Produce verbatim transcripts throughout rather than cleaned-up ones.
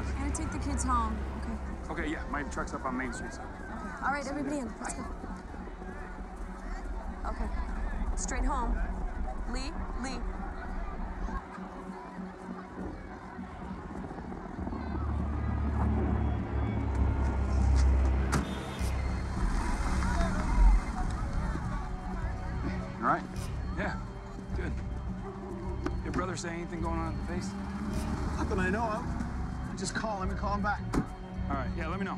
was. I'm gonna take the kids home. Okay. Okay, yeah, my truck's up on Main Street, so. Okay. All right, everybody in. Let's go. Okay. Straight home. Lee, Lee. All right? Yeah, good. Your brother say anything going on at the base? Not that I know of. Just call him and call him back. All right, yeah, let me know.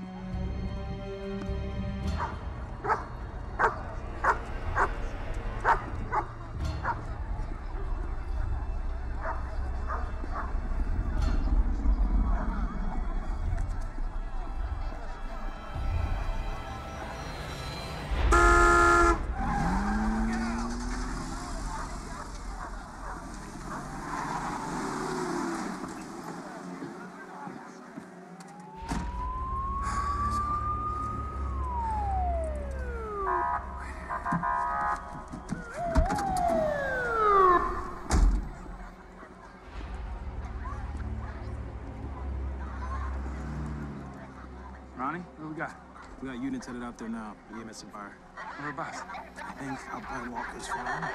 Ronnie, what do we got? We got units headed out there now. E M S and fire. Whereabouts? I think Alpine Walker's farm.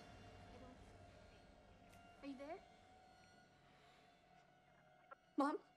Are you there? Mom?